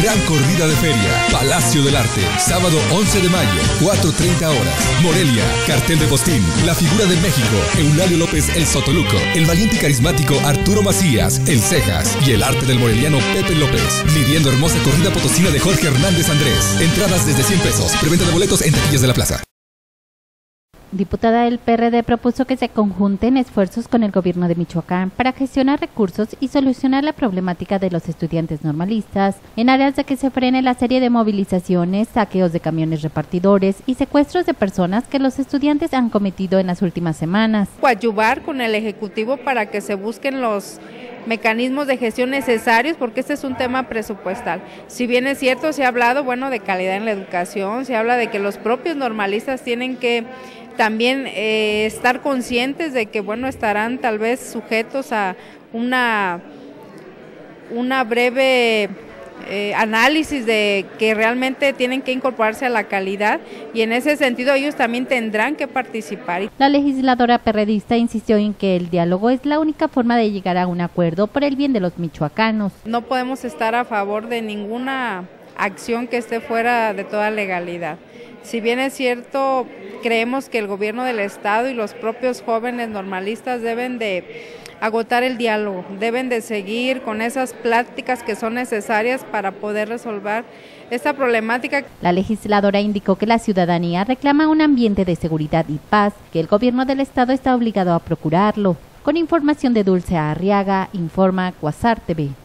Gran corrida de feria, Palacio del Arte, sábado 11 de mayo, 4:30 horas. Morelia, cartel de postín, la figura de México, Eulalio López el Sotoluco, el valiente y carismático Arturo Macías, el Cejas y el arte del moreliano Pepe López. Lidiendo hermosa corrida potosina de Jorge Hernández Andrés. Entradas desde 100 pesos, preventa de boletos en taquillas de la plaza. Diputada del PRD propuso que se conjunten esfuerzos con el gobierno de Michoacán para gestionar recursos y solucionar la problemática de los estudiantes normalistas, en aras de que se frene la serie de movilizaciones, saqueos de camiones repartidores y secuestros de personas que los estudiantes han cometido en las últimas semanas. Coadyuvar con el Ejecutivo para que se busquen los mecanismos de gestión necesarios, porque este es un tema presupuestal. Si bien es cierto, se ha hablado, de calidad en la educación, se habla de que los propios normalistas tienen que también estar conscientes de que, estarán tal vez sujetos a una breve análisis de que realmente tienen que incorporarse a la calidad, y en ese sentido ellos también tendrán que participar. La legisladora perredista insistió en que el diálogo es la única forma de llegar a un acuerdo por el bien de los michoacanos. No podemos estar a favor de ninguna acción que esté fuera de toda legalidad. Si bien es cierto, creemos que el gobierno del estado y los propios jóvenes normalistas deben de agotar el diálogo, deben de seguir con esas pláticas que son necesarias para poder resolver esta problemática. La legisladora indicó que la ciudadanía reclama un ambiente de seguridad y paz, que el gobierno del estado está obligado a procurarlo. Con información de Dulce Arriaga, informa Cuasar TV.